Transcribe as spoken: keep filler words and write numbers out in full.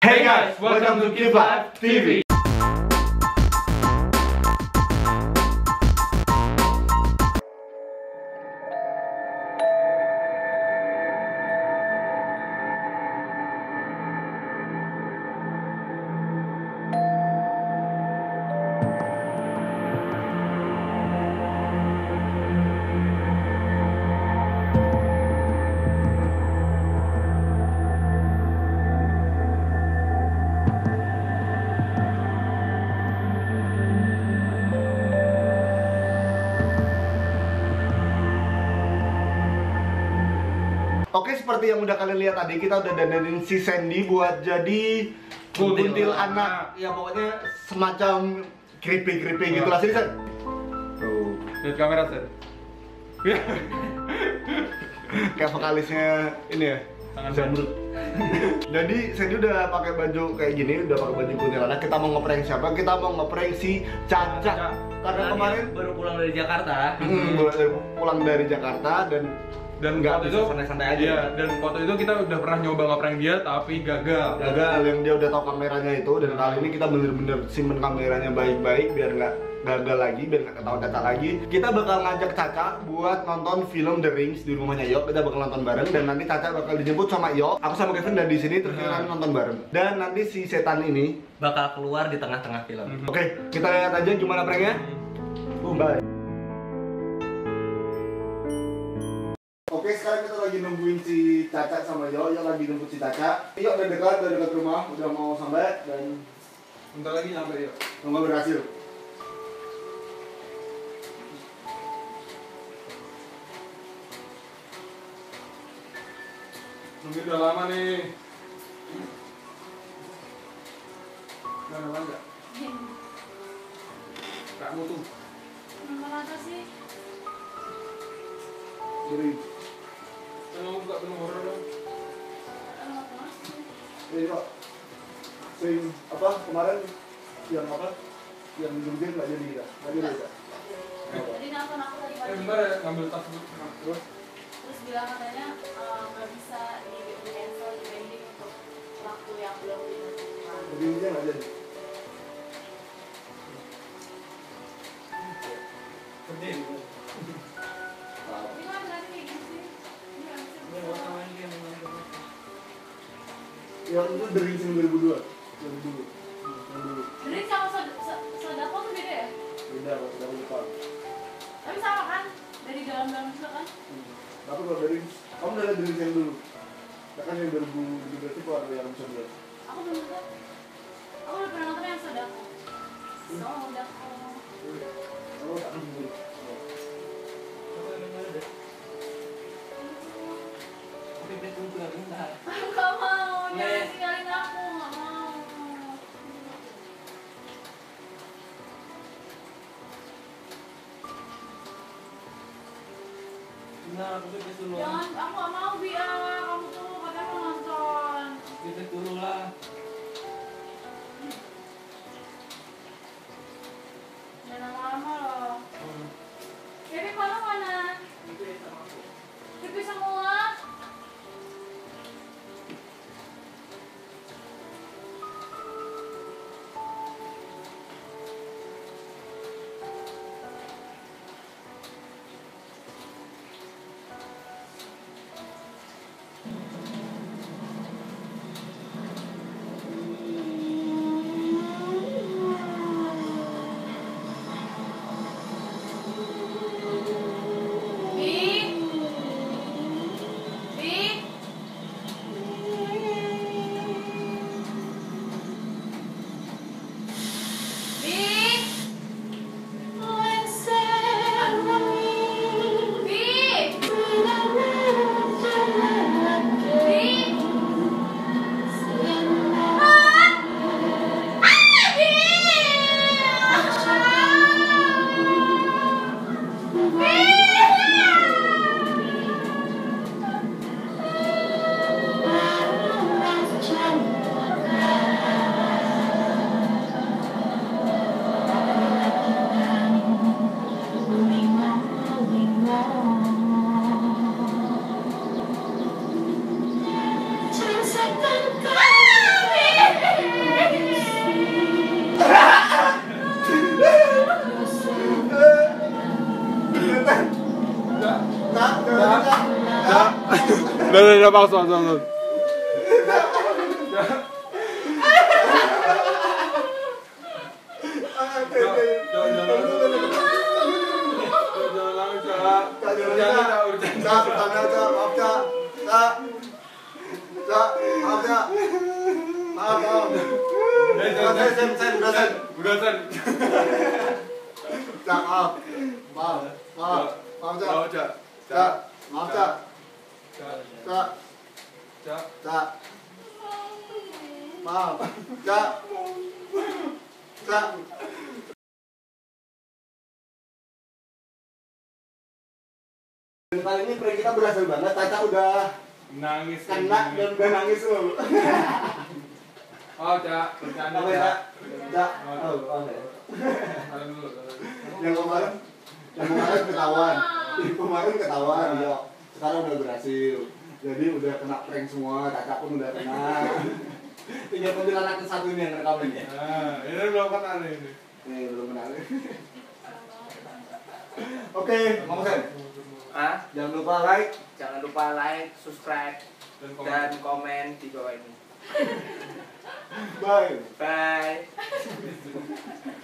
Hey guys, welcome to Keep Life T V. Oke, seperti yang udah kalian lihat tadi, kita udah dandanin si Sandy buat jadi kuntil anak. Ya pokoknya semacam creepy-creepy gitu lah sih, Sen. Tuh, lihat kamera, Sen. Kayak vokalisnya ini ya, Tangan Zamrud. Jadi Sandy udah pakai baju kayak gini, udah pakai baju kuntilanak. Kita mau ngeprank siapa? Kita mau ngeprank si Caca. Karena kemarin baru pulang dari Jakarta. hmm, baru pulang dari Jakarta dan Dan nggak waktu bisa itu santai-santai aja. Iya, dan waktu itu kita udah pernah nyoba ngeprank dia tapi gagal. Gagal, yang dia udah tahu kameranya itu. Dan kali ini kita bener-bener simpen kameranya baik-baik biar nggak gagal lagi, biar nggak ketahuan Caca lagi. Kita bakal ngajak Caca buat nonton film The Rings di rumahnya Yok. Kita bakal nonton bareng dan nanti Caca bakal dijemput sama Yok. Aku sama Kevin udah di sini, terus kita Hmm. nonton bareng. Dan nanti si setan ini Bakal keluar di tengah-tengah film. oke, kita lihat aja gimana pranknya. Boom. Bye. Oke, sekarang kita lagi nungguin si Caca sama Yo. Yo lagi nunggu si Caca. Yo udah dekat, udah dekat rumah, udah mau sampai dan Bentar lagi sampai yuk. nggak berhasil. Nunggu udah lama nih. Udah lama nggak? Kak mutu. Kenapa sih? Jadi, Tolong buka film horor dong. ini kok sing apa kemarin yang apa yang jungkir nggak jadi ya? Nggak jadi ya? Jadi nelfon aku tadi Eh pagi. bentar ya, ngambil tas dulu. Terus? Terus bilang katanya eh, nggak bisa di di cancel di pending untuk waktu yang belum ditentukan. Jadi ini nggak jadi. Pergi. Ini kan berarti kayak gitu sih. Ini nggak bisa. Yang itu dari dua ribu dua, yang dulu, yang dulu. Jadi sama sod- so- sodako tuh beda ya? Beda kalau sudah lupa. Tapi sama kan? Dari dalam-dalam juga kan? Hmm. Tapi kalau dari kamu udah lihat dari yang dulu, ya kan yang dua ribu tujuh belas itu ada yang bisa dilihat. Aku belum nonton. Aku udah pernah nonton yang sodako. Sodako. Kamu tak nunggu. Aku nggak mau. Jangan tinggalin aku. Nggak mau. Nah, aku pipis dulu. Jangan. Aku nggak mau biar kamu tuh katanya mau nonton. Pipis dulu lah. Jangan lama-lama loh. Kevin mana mana? Pipis semua. udah pause, pause, pause. Kali ini prank kita berhasil banget. Caca udah Nangis. kena dan udah nangis loh. Oh, Cak, bercanda, Apa ya, Cak. Cak? Oh, oh, ya. Kalian dulu, kalian. Yang kemarin, yang kemarin ketahuan. Yang kemarin ketahuan, ya. Sekarang udah berhasil. Jadi udah kena prank semua. Caca pun udah kena. Tinggal kuntilanak ke satu ini yang rekaman ya. Nah, ini belum kena nih ini. Nih belum kena nih. Oke, Mang Sen. Ah, Jangan lupa like. jangan lupa like, subscribe, Dan komen. dan komen di bawah ini. Bye. Bye.